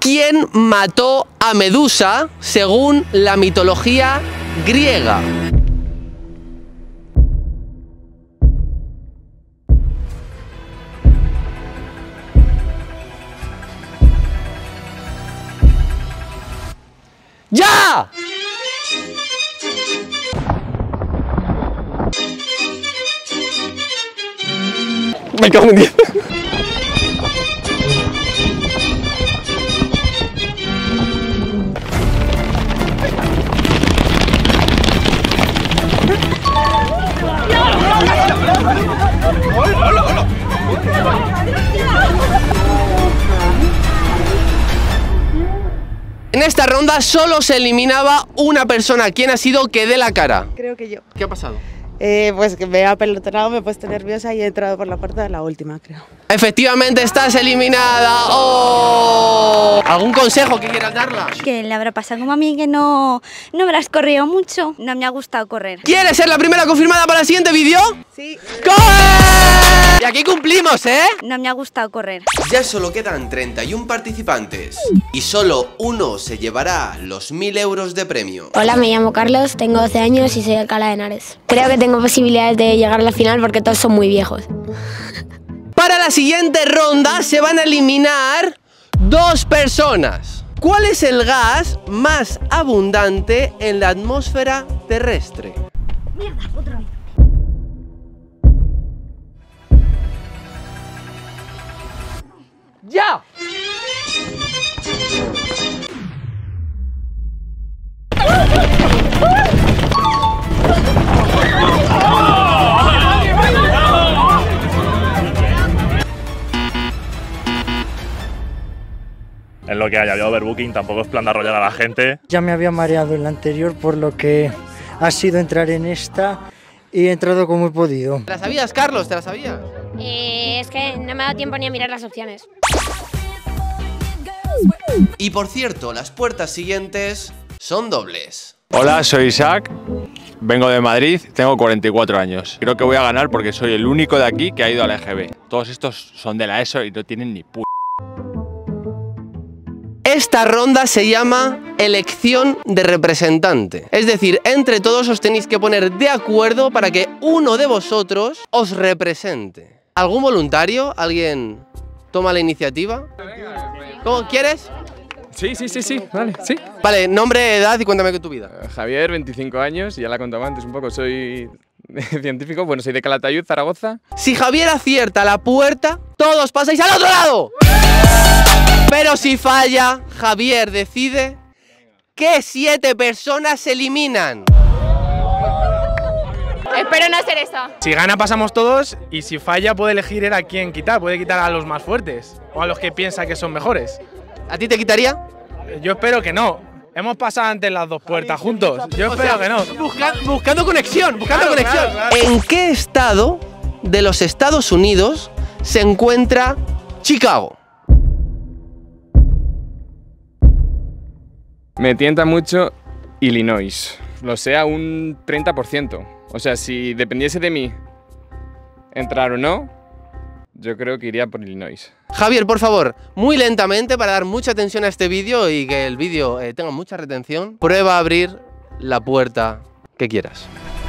¿Quién mató a Medusa según la mitología griega? ¡Ya! Me cago en 10. En esta ronda solo se eliminaba una persona. ¿Quién ha sido que dé la cara? Creo que yo. ¿Qué ha pasado? Pues que me he apelotonado, me he puesto nerviosa y he entrado por la puerta de la última, creo. Efectivamente estás eliminada. ¡Oh! ¿Algún consejo que quieras darla? Que le habrá pasado como a mí, que no me la has corrido mucho. No me ha gustado correr. ¿Quieres ser la primera confirmada para el siguiente vídeo? Sí. ¡Corre! Y aquí cumplimos, ¿eh? No me ha gustado correr. Ya solo quedan 31 participantes y solo uno se llevará los 1000 euros de premio. Hola, me llamo Carlos, tengo 12 años y soy de Alcalá de Henares. Creo que tengo posibilidades de llegar a la final porque todos son muy viejos. Para la siguiente ronda se van a eliminar 2 personas. ¿Cuál es el gas más abundante en la atmósfera terrestre? Mierda, otra vez. ¡Ya! En lo que haya habido overbooking, tampoco es plan de arrollar a la gente. Ya me había mareado en la anterior, por lo que ha sido entrar en esta y he entrado como he podido. ¿Te la sabías, Carlos? ¿Te la sabías? Es que no me ha dado tiempo ni a mirar las opciones. Y por cierto, las puertas siguientes son dobles. Hola, soy Isaac, vengo de Madrid, tengo 44 años. Creo que voy a ganar porque soy el único de aquí que ha ido a la EGB. Todos estos son de la ESO y no tienen ni p***. Esta ronda se llama elección de representante. Es decir, entre todos os tenéis que poner de acuerdo para que uno de vosotros os represente. ¿Algún voluntario? ¿Alguien toma la iniciativa? ¿Cómo quieres? Sí, vale, sí. Vale, nombre, edad y cuéntame tu vida. Javier, 25 años, ya la contaba antes un poco, soy científico, bueno, soy de Calatayud, Zaragoza. Si Javier acierta la puerta, todos pasáis al otro lado. Pero si falla, Javier decide que 7 personas se eliminan. Espero no ser eso. Si gana pasamos todos y si falla puede elegir a quién quitar, puede quitar a los más fuertes o a los que piensa que son mejores. ¿A ti te quitaría? Yo espero que no. Hemos pasado antes las 2 puertas juntos. Yo espero que no. Buscando conexión, buscando conexión. Claro. ¿En qué estado de los Estados Unidos se encuentra Chicago? Me tienta mucho Illinois, lo sé a un 30%. O sea, si dependiese de mí entrar o no, yo creo que iría por Illinois. Javier, por favor, muy lentamente para dar mucha atención a este vídeo y que el vídeo tenga mucha retención, prueba a abrir la puerta que quieras.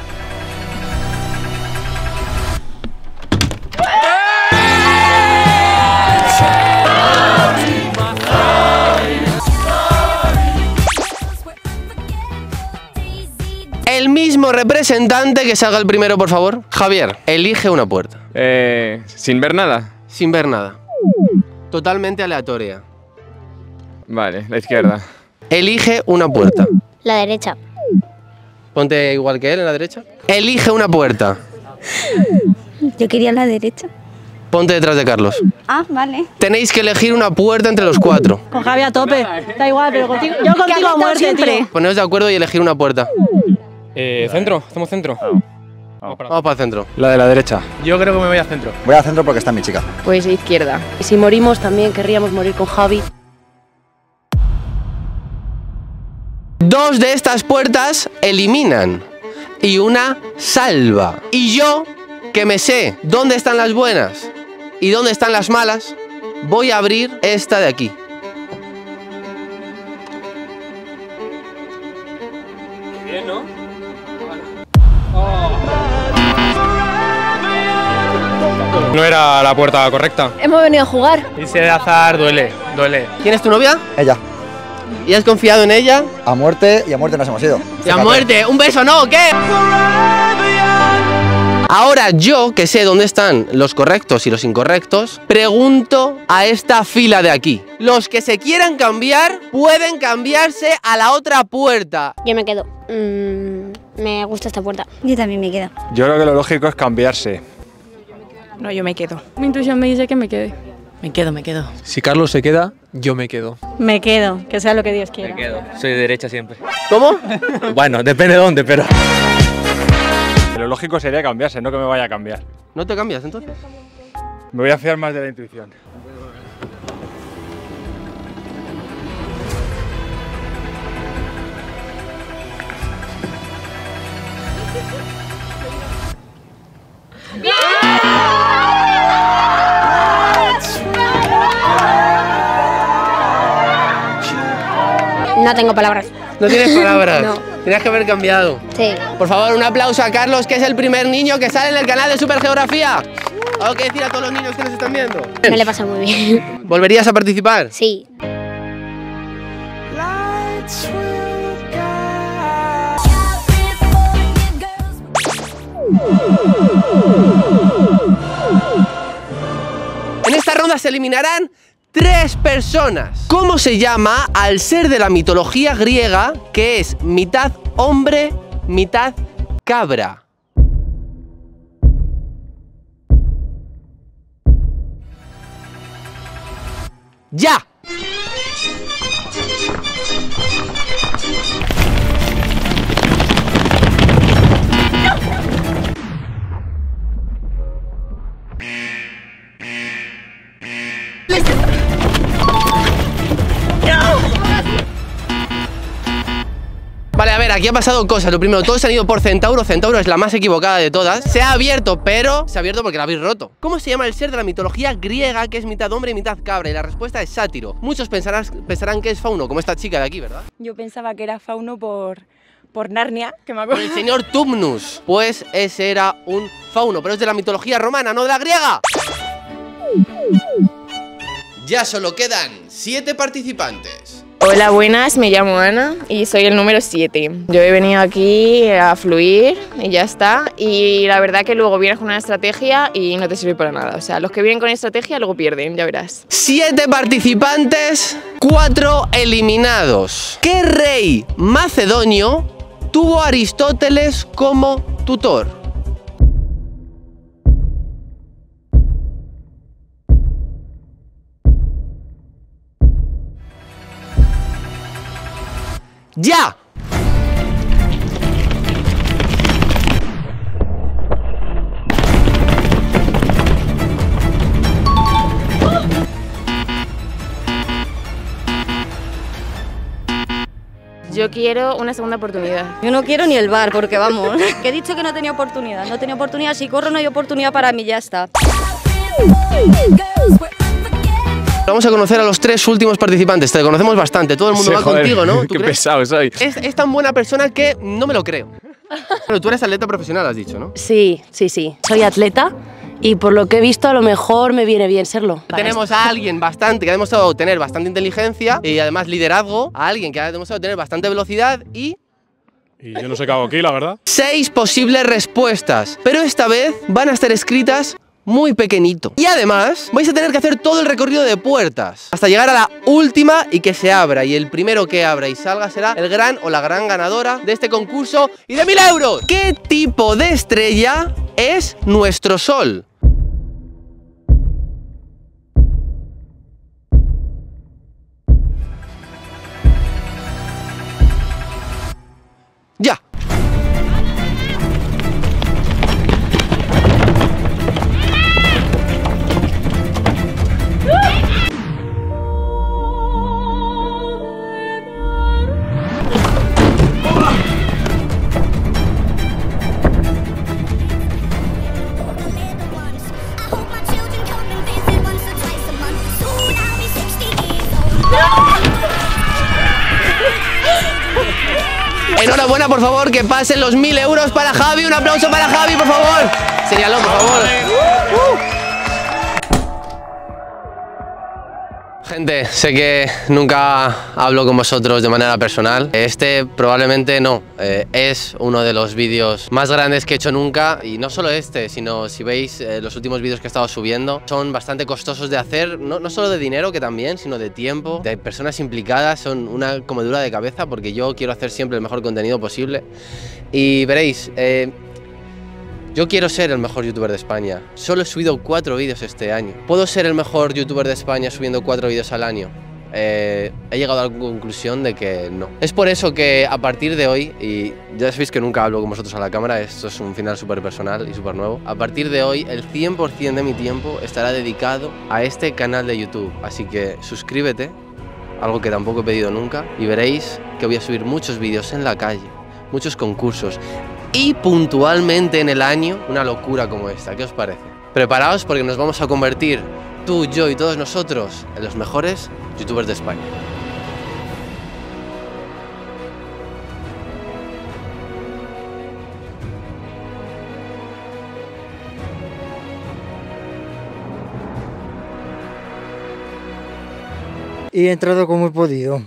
El mismo representante que salga el primero, por favor. Javier, elige una puerta. ¿Sin ver nada? Sin ver nada. Totalmente aleatoria. Vale, la izquierda. Elige una puerta. La derecha. Ponte igual que él en la derecha. Elige una puerta. Yo quería la derecha. Ponte detrás de Carlos. Ah, vale. Tenéis que elegir una puerta entre los 4. Con Javi a tope. Da igual, pero contigo, yo contigo a muerte, siempre. tío. Poneos de acuerdo y elegir una puerta. ¿Centro? ¿Hacemos centro? Vamos para el centro. La de la derecha. Yo creo que me voy al centro. Voy al centro porque está mi chica. Pues izquierda. Y si morimos también querríamos morir con Javi. 2 de estas puertas eliminan y una salva. Y yo, que me sé dónde están las buenas y dónde están las malas, voy a abrir esta de aquí. Bien, ¿no? No era la puerta correcta. Hemos venido a jugar. Irse de azar duele, duele. ¿Quién es tu novia? Ella. ¿Y has confiado en ella? A muerte y a muerte nos hemos ido. ¡Y a muerte! ¡Un beso, no! ¿Qué? Ahora yo, que sé dónde están los correctos y los incorrectos, pregunto a esta fila de aquí. Los que se quieran cambiar pueden cambiarse a la otra puerta. Yo me quedo. Me gusta esta puerta. Yo también me quedo. Yo creo que lo lógico es cambiarse. No, yo me quedo. Mi intuición me dice que me quede. Me quedo. Si Carlos se queda, yo me quedo. Me quedo, que sea lo que Dios quiera. Me quedo. Soy de derecha siempre. ¿Cómo? Bueno, depende de dónde, pero... Lo lógico sería cambiarse, no que me vaya a cambiar. ¿No te cambias entonces? Me voy a fiar más de la intuición. No tengo palabras. ¿No tienes palabras? No. Tenías que haber cambiado. Sí. Por favor, un aplauso a Carlos, que es el primer niño que sale en el canal de Supergeografía. ¿Algo que decir a todos los niños que nos están viendo? Me le pasa muy bien. ¿Volverías a participar? Sí. En esta ronda se eliminarán 3 personas. ¿Cómo se llama al ser de la mitología griega que es mitad hombre, mitad cabra? ¡Ya! Vale, a ver, aquí ha pasado cosas. Lo primero, todos se han ido por Centauro. Centauro es la más equivocada de todas. Se ha abierto, pero se ha abierto porque la habéis roto. ¿Cómo se llama el ser de la mitología griega que es mitad hombre y mitad cabra? Y la respuesta es Sátiro. Muchos pensarán que es Fauno, como esta chica de aquí, ¿verdad? Yo pensaba que era Fauno por Narnia, que me acuerdo. El señor Tumnus. Pues ese era un Fauno, pero es de la mitología romana, no de la griega. Ya solo quedan 7 participantes. Hola, buenas, me llamo Ana y soy el número 7. Yo he venido aquí a fluir y ya está. Y la verdad que luego vienes con una estrategia y no te sirve para nada. O sea, los que vienen con estrategia luego pierden, ya verás. 7 participantes, 4 eliminados. ¿Qué rey macedonio tuvo a Aristóteles como tutor? ¡Ya! Yo quiero una segunda oportunidad. Yo no quiero ni el bar, porque vamos. Que he dicho que no tenía oportunidad. No tenía oportunidad. Si corro no hay oportunidad para mí, ya está. Vamos a conocer a los 3 últimos participantes. Te conocemos bastante, todo el mundo Sí, va joder, contigo, ¿no? Qué pesado soy. Es tan buena persona que no me lo creo. Pero tú eres atleta profesional, has dicho, ¿no? Sí. Soy atleta y por lo que he visto a lo mejor me viene bien serlo. Tenemos a alguien que ha demostrado tener bastante inteligencia y además liderazgo, a alguien que ha demostrado tener bastante velocidad y yo no sé qué hago aquí, la verdad. 6 posibles respuestas, pero esta vez van a estar escritas muy pequeñito. Y además vais a tener que hacer todo el recorrido de puertas hasta llegar a la última y que se abra. Y el primero que abra y salga será el gran o la gran ganadora de este concurso y de 1000 euros. ¿Qué tipo de estrella es nuestro Sol? ¡Ya! Enhorabuena, por favor, que pasen los 1000 euros para Javi. Un aplauso para Javi, por favor. Señaló, por favor. Gente, sé que nunca hablo con vosotros de manera personal. Este probablemente no, es uno de los vídeos más grandes que he hecho nunca. Y no solo este, sino si veis los últimos vídeos que he estado subiendo, son bastante costosos de hacer, no solo de dinero, que también, sino de tiempo, de personas implicadas. Son una comedura de cabeza porque yo quiero hacer siempre el mejor contenido posible. Y veréis, yo quiero ser el mejor youtuber de España. Solo he subido 4 vídeos este año. ¿Puedo ser el mejor youtuber de España subiendo 4 vídeos al año? He llegado a la conclusión de que no. Es por eso que a partir de hoy, y ya sabéis que nunca hablo con vosotros a la cámara, esto es un final súper personal y súper nuevo. A partir de hoy, el 100% de mi tiempo estará dedicado a este canal de YouTube. Así que suscríbete, algo que tampoco he pedido nunca, y veréis que voy a subir muchos vídeos en la calle, muchos concursos, y puntualmente en el año una locura como esta. ¿Qué os parece? Preparaos porque nos vamos a convertir, tú, yo y todos nosotros, en los mejores youtubers de España. Y he entrado como he podido.